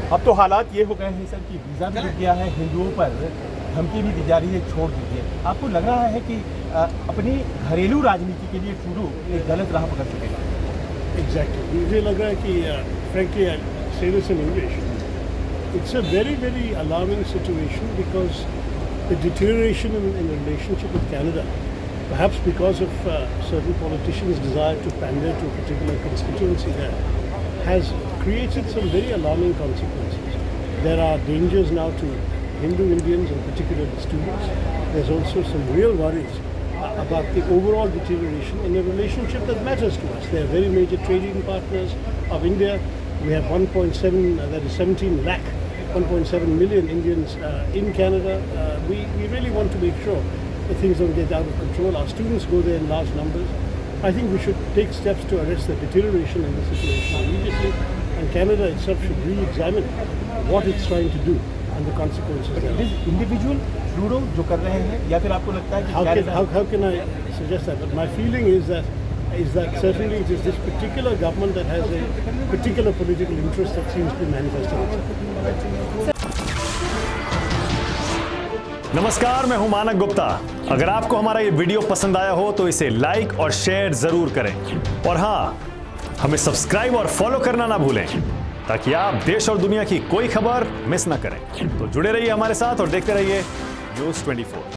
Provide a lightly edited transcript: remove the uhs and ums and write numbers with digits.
अब तो हालात ये हो गए हैं सर कि वीज़ा भी रुक गया है, हिंदुओं पर धमकी भी दी जा रही है, छोड़ दीजिए। आपको लग रहा है कि अपनी घरेलू राजनीति के लिए ट्रूडो एक गलत राह पकड़ चुके हैं? एग्जैक्टली, मुझे लग रहा है कि frankly I say this in English, it's a very very alarming situation because the deterioration in the relationship with Canada, perhaps because of certain politicians' desire to pander to a particular constituency there, has created some very alarming consequences. There are dangers now to Hindu Indians, in particular the students. There's also some real worries about the overall deterioration in a relationship that matters to us. They are very major trading partners of India. We have 1.7, that is 17 lakh, 1.7 million Indians in Canada. We really want to make sure that things don't get out of control. Our students go there in large numbers. I think we should take steps to arrest the deterioration in the situation immediately, and Canada itself should re-examine what it's trying to do and the consequences thereof. This individual Trudeau जो कर रहे हैं, या फिर आपको लगता है कि how can I suggest that? But my feeling is that certainly it is this particular government that has a particular political interest that seems to be manifesting itself. नमस्कार, मैं हूं मानक गुप्ता। अगर आपको हमारा ये वीडियो पसंद आया हो तो इसे लाइक और शेयर जरूर करें, और हाँ, हमें सब्सक्राइब और फॉलो करना ना भूलें ताकि आप देश और दुनिया की कोई खबर मिस ना करें। तो जुड़े रहिए हमारे साथ और देखते रहिए News 24।